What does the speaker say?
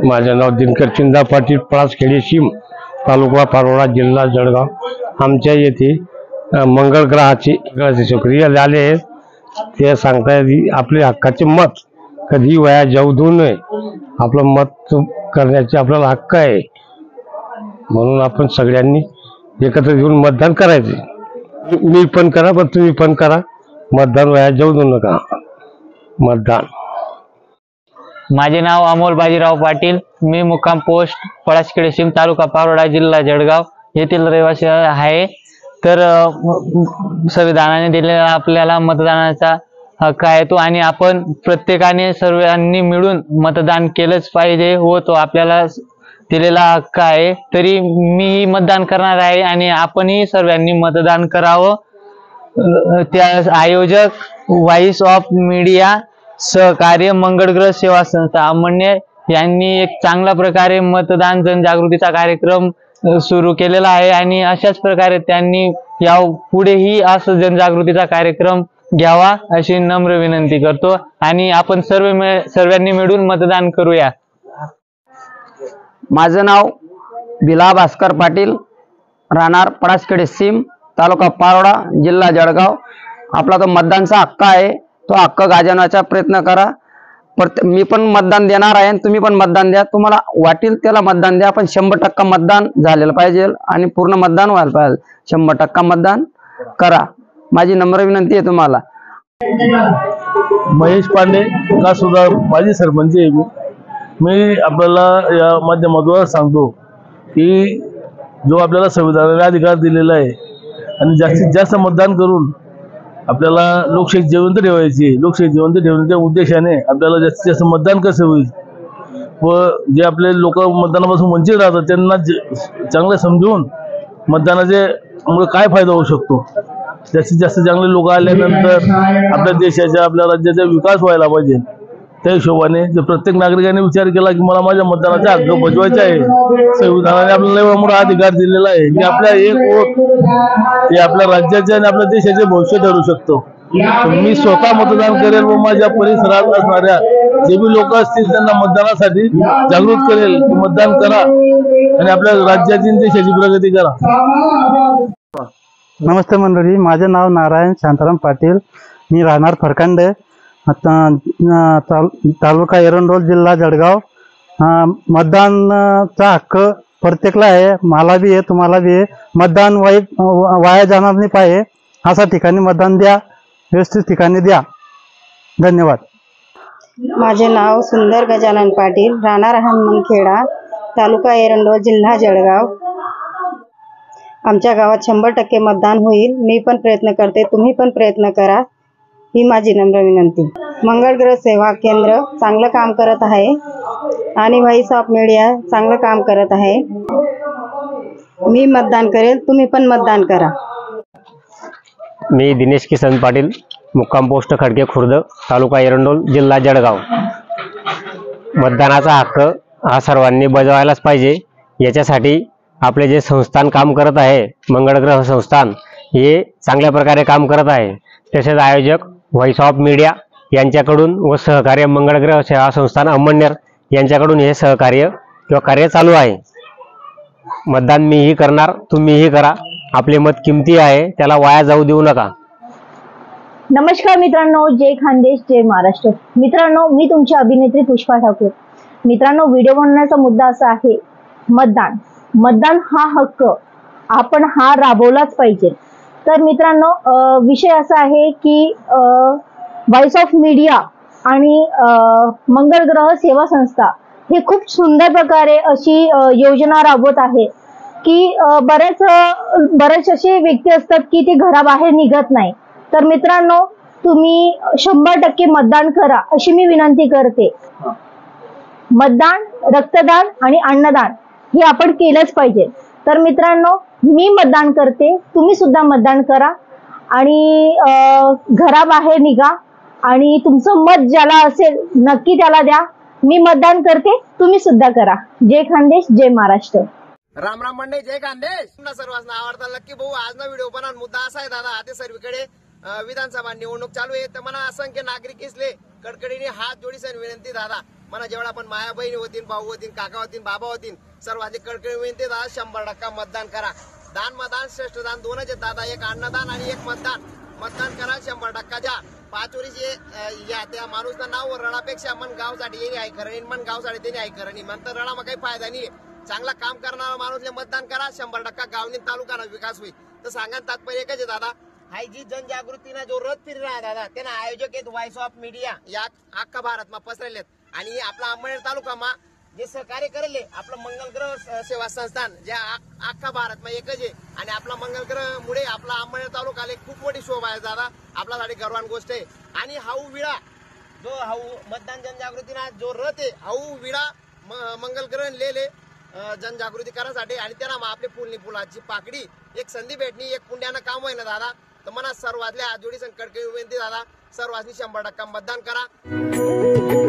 माझे नाव दिनकर चिंदा पाटील, पळासखेडे सीम, तालुका पारोळा, जिल्हा जळगाव। आमच्या येथे मंगळ ग्रहाचे सक्रिय झाले आहेत। ते सांगतायत आपल्या हक्काचे मत कधी वाया जाऊ देऊ नये। आपलं मत करण्याचे आपल्याला हक्क आहे, म्हणून आपण सगळ्यांनी एकत्र येऊन मतदान करायचे। मी पण करा, पण तुम्ही पण करा। मतदान वाया जाऊ देऊ नका। मतदान। माझे नाव अमोल बाजीराव पाटील, मी मुक्काम पोस्ट पळासखेडे सीम, तालुका पारोळा, जिल्हा जळगाव येथील रहिवासी आहे। तर संविधानाने दिलेला आपल्याला मतदानाचा हक्क आहे तो, आणि आपण प्रत्येकाने सर्वांनी मिळून मतदान केलंच पाहिजे व तो आपल्याला दिलेला हक्क आहे। तरी मी मतदान करणार आहे आणि आपणही सर्वांनी मतदान करावं। त्या आयोजक व्हॉइस ऑफ मीडिया, सहकार्य मंगळ ग्रह सेवा संस्था अमळनेर यांनी एक चांगल्या प्रकारे मतदान जनजागृतीचा कार्यक्रम सुरू केलेला आहे आणि अशाच प्रकारे त्यांनी या पुढेही असं जनजागृतीचा कार्यक्रम घ्यावा अशी नम्र विनंती करतो आणि आपण सर्वांनी मिळून मतदान करूया। माझं नाव बिला भास्कर पाटील, राहणार पळासखेडे सीम, तालुका पारोळा, जिल्हा जळगाव। आपला तो मतदानचा हक्क आहे, तो हक्क गाजवण्याचा प्रयत्न करा। मी पण मतदान देणार आहे, तुम्ही पण मतदान द्या। तुम्हाला वाटेल त्याला मतदान द्या, पण 100% मतदान झालेलं पाहिजे आणि पूर्ण मतदान व्हायला पाहिजे। 100% मतदान करा, माझी नम्र विनंती आहे तुम्हाला। महेश पांडे का सुद्धा माजी सरपंच आहे। मी आपल्याला या माध्यमातून सांगतो की जो आपल्याला संविधानाने अधिकार दिलेला आहे आणि जास्तीत जास्त मतदान करून आपल्याला लोकशाही जिवंत ठेवायची। लोकशाही जिवंत ठेवण्याच्या उद्देशाने आपल्याला जास्तीत जास्त मतदान कसं होईल व जे आपले लोक मतदानापासून वंचित राहतात त्यांना चांगलं समजून मतदानाचे काय फायदा होऊ शकतो, जास्तीत जास्त चांगले लोक आल्यानंतर आपल्या देशाच्या, आपल्या राज्याचा विकास व्हायला पाहिजे। त्या हिशोबाने जर प्रत्येक नागरिकाने विचार केला की मला माझ्या मतदानाचा हक्क बजवायचा आहे, संविधानाने आपल्याला एवढा मोठा अधिकार दिलेला आहे की आपल्या एक वोट हे आपल्या राज्याचे आणि आपल्या देशाचे भविष्य ठरू शकतो। मी स्वतः मतदान करेल व माझ्या परिसरात असणाऱ्या जे बी लोक असतील त्यांना मतदानासाठी जागृत करेल की मतदान करा आणि आपल्या राज्याची देशाची प्रगती करा। नमस्ते मंडळी, माझे नाव नारायण शांताराम पाटील, मी राहणार फरकांडे, तालुका एरंडोल, जिल्हा जळगाव। मतदानचा हक्क प्रत्येकाला आहे, मला बी आहे, तुम्हाला बी आहे। मतदान वाया जाणार नाही पाहिजे, अशा ठिकाणी मतदान द्या, व्यवस्थित ठिकाणी द्या। धन्यवाद। माझे नाव सुंदर गजानन पाटील, राहणार हनुमानखेडा, तालुका एरंडोल, जिल्हा जळगाव। आमच्या गावात 100% मतदान होईल। मी पण प्रयत्न करते, तुम्ही पण प्रयत्न करा, ही माझी नम्र विनंती। मंगळ ग्रह सेवा केंद्र चांगलं काम करत आहे आणि व्हॉइस ऑफ मीडिया चांगलं काम करत आहे। मी मतदान करेल, तुम्ही पण मतदान करा। मी दिनेश किसन पाटील, मुक्काम पोस्ट खडके खुर्द, तालुका एरंडोल, जिल्हा जळगाव। मतदानाचा हक्क हा सर्वांनी बजावायलाच पाहिजे। याच्यासाठी आपले जे संस्थान काम करत आहे, मंगळ ग्रह संस्थान, हे चांगल्या प्रकारे काम करत आहे। तसेच आयोजक व्हॉइस ऑफ मीडिया यांच्याकडून व सहकार्य मंगळ ग्रह सेवा संस्थान अमळनेर यांच्याकडून हे सहकार्य किंवा कार्य चालू आहे। मतदान मीही करणार, तुम्हीही करा। आपले मत किमती आहे, त्याला वाया जाऊ देऊ नका। नमस्कार मित्रांनो, जय खानदेश, जय महाराष्ट्र। मित्रांनो, मी तुमची अभिनेत्री पुष्पा ठाकूर। मित्रांनो, व्हिडिओ बनवण्याचा मुद्दा असा आहे, मतदान हा हक्क आपण हा राबवलाच पाहिजे। तर मित्रांनो, विषय असा आहे की व्हॉइस ऑफ मीडिया आणि मंगळ ग्रह सेवा संस्था हे खूप सुंदर प्रकारे अशी योजना राबवत आहे की बरेच असे व्यक्ती असतात की ते घराबाहेर निघत नाही। तर मित्रांनो, तुम्ही 100% मतदान करा अशी मी विनंती करते। मतदान, रक्तदान आणि अन्नदान हे आपण केलंच पाहिजे। तर मित्रांनो, मी मतदान करते, तुम्ही सुद्धा मतदान करा आणि घराबाहेर निघा आणि तुमचं मत ज्याला असेल नक्की त्याला द्या। मी मतदान करते, तुम्ही सुद्धा करा। जय खानदेश, जय महाराष्ट्र। राम राम मंडळी, जय खानदेश। सर्वांना आवडता लक्की भाऊ आज ना व्हिडिओ बनवून मुद्दा असा आहे दादा, आता सर्वीकडे विधानसभा निवडणूक चालू आहे, तर मला असंख्य नागरिक इसले कडकडीने हात जोडीसन विनंती दादा, मला जेवढा पण माया बहिणी होतील, भाऊ होतील, काका होतील, बाबा होतील, सर्वांनी कळकळी विनंती दादा 100% मतदान करा. दान मतदान श्रेष्ठ दान दोनच आहेत दादा, एक अन्नदान आणि एक मतदान. मतदान करा 100% द्या. 5 वर्षी या त्या माणूसचं नाव रडापेक्षा मन गावसाठी येणे आहे करणी, मन गावसाठी त्याने आहे करणी म्हणतं रडा मग काही फायदा नाही. चांगला काम करणारा माणूसले मतदान करा 100% गावनी तालुकाना विकास होईल. तर सांगा तात्पर्य एकच आहे दादा, हाय जी जनजागृतीना जो रथ फिरला आहे दादा त्यांना आयोजक आहेत व्हॉइस ऑफ मीडिया या अख्खा भारतमा पसरलेत. आणि आपला अंमळनेर तालुकामा जे सहकार्य करेल आपलं मंगल ग्रह सेवा संस्थान ज्या अख्खा भारतमा एकच आहे. आणि आपला मंगल ग्रह मुळे आपला अंमळनेर तालुकाला खूप मोठी शोभा आहे दादा, आपल्यासाठी गर्वान गोष्ट आहे. आणि हाऊ विडा जो हाऊ मतदान जनजागृतीना जो रथ आहे हाऊ विडा मंगल ग्रह लेले जनजागृती करायसाठी. आणि त्यांना आपली फुलाची पाकडी एक संधी भेटणी, एक पुण्यानं काम होईना दादा. तर मला सर्वातल्या आजोडी संकट विनंती दादा, सर्वांनी 100% मतदान करा.